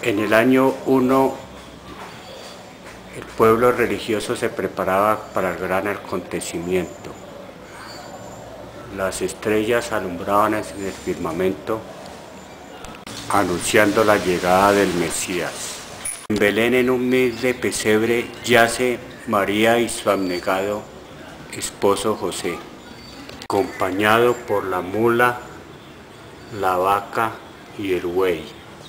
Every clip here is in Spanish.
En el año 1, el pueblo religioso se preparaba para el gran acontecimiento. Las estrellas alumbraban en el firmamento, anunciando la llegada del Mesías. En Belén, en un humilde pesebre, yace María y su abnegado esposo José, acompañado por la mula, la vaca y el buey.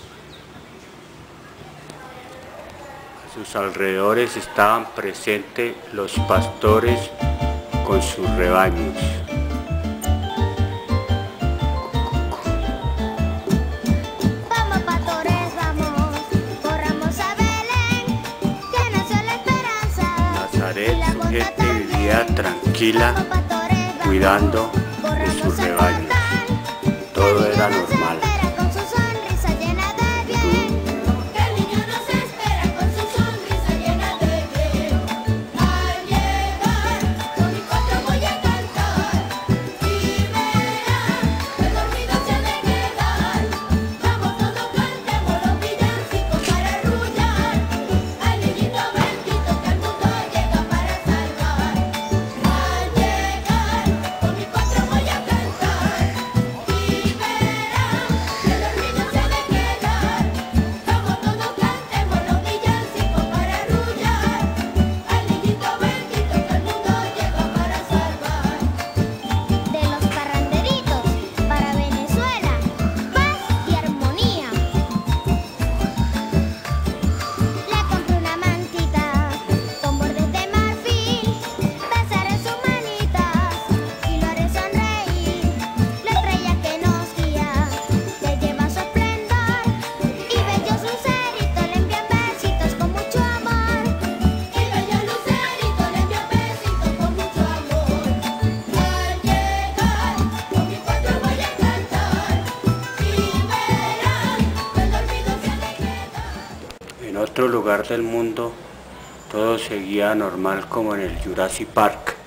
A sus alrededores estaban presentes los pastores con sus rebaños. Vamos pastores, vamos, corramos a Belén, que nació la esperanza. Nazaret, su gente vivía tranquila, cuidando de sus rebaños. Todo era normal. En otro lugar del mundo, todo seguía normal como en el Jurassic Park.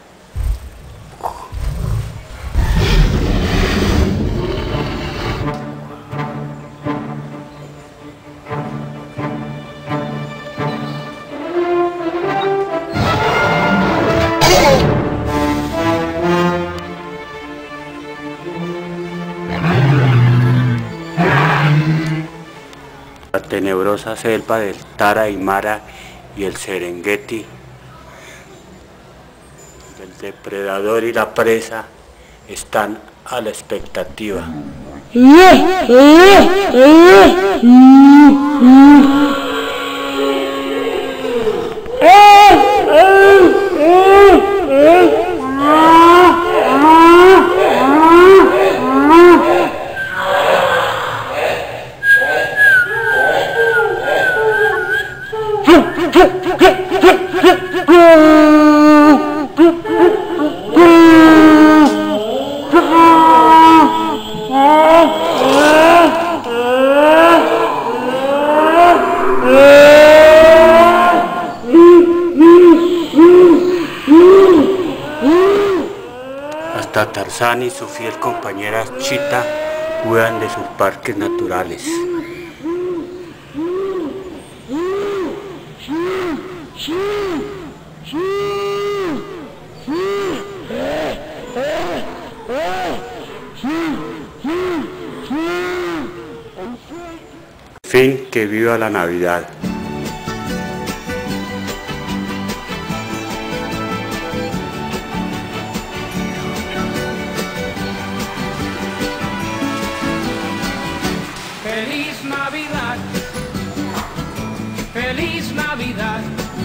La tenebrosa selva del Tarahumara y el Serengeti, el depredador y la presa están a la expectativa. Hasta Tarzán y su fiel compañera Chita cuidan de sus parques naturales. Fin, que viva la Navidad. Feliz Navidad, feliz Navidad,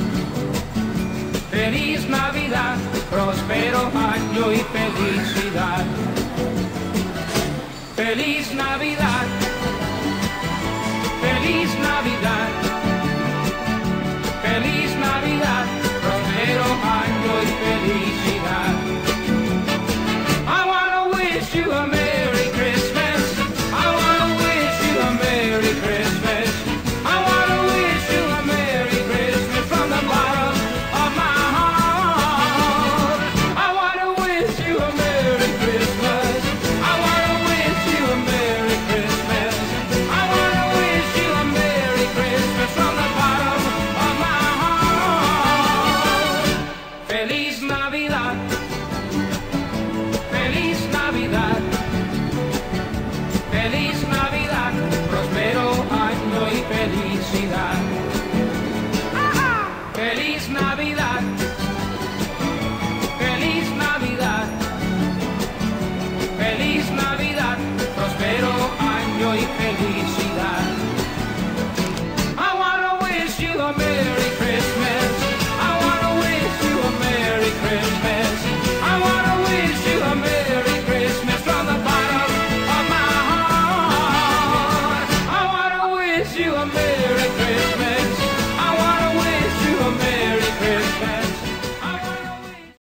feliz Navidad, próspero año y felicidad. Feliz Navidad, feliz Navidad, feliz Navidad, próspero año y felicidad. I wanna wish you a